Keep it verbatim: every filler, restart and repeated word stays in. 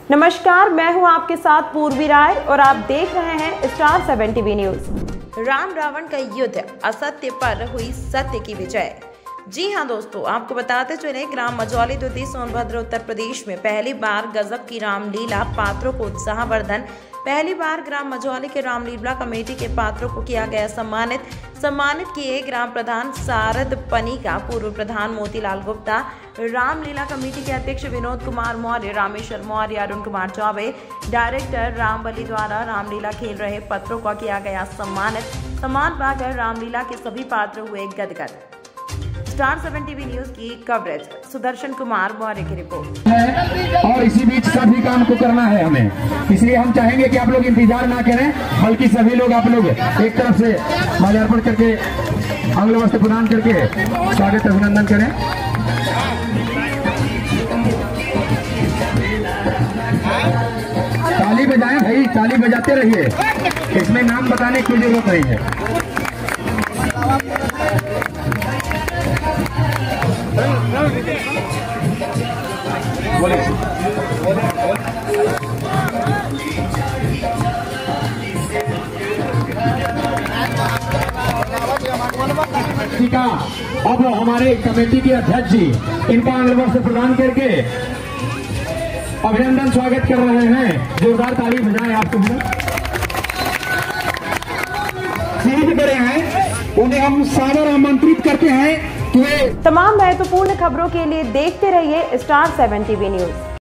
नमस्कार, मैं हूं आपके साथ पूर्वी राय और आप देख रहे हैं star seven TV news. Ram Ravan का युद्ध, असत्य पर हुई सत्य की विजय। जी हां दोस्तों, आपको बताते चले ग्राम मझौली द्वितीय सोनभद्र उत्तर प्रदेश में पहली बार गजब की रामलीला पात्रों को उत्साहवर्धन। पहली बार ग्राम मझौली के रामलीला कमेटी के पात्रों को किया गया सम्मानित सम्मानित किए ग्राम प्रधान शारद पनिका, पूर्व प्रधान मोतीलाल गुप्ता, रामलीला कमेटी के अध्यक्ष विनोद कुमार मौर्य, रामेश्वर मौर्य, अरुण कुमार चौबे, डायरेक्टर रामबली द्वारा रामलीला खेल रहे पात्रों का किया गया सम्मानित। सम्मान पाकर रामलीला के सभी पात्र हुए गदगद। स्टार सेवन टीवी न्यूज की कवरेज, सुदर्शन कुमार मौर्य की रिपोर्ट है। और इसी बीच सभी काम को करना है हमें, इसलिए हम चाहेंगे कि आप लोग इंतजार ना करें, बल्कि सभी लोग आप लोग एक तरफ से माल्यार्पण करके अंग वस्त्र प्रदान करके स्वागत अभिनंदन करें। ताली बजाएं भाई, ताली बजाते रहिए, इसमें नाम बताने की जरूरत नहीं है। अब हमारे कमेटी के अध्यक्ष जी इनका अंगवस्त्र से प्रदान करके अभिनंदन स्वागत कर रहे हैं। जोरदार ताली बजाएं आप सब। सीध करे हैं, उन्हें हम सादर आमंत्रित करते हैं कि वे तमाम महत्वपूर्ण खबरों के लिए देखते रहिए स्टार सेवन टीवी न्यूज।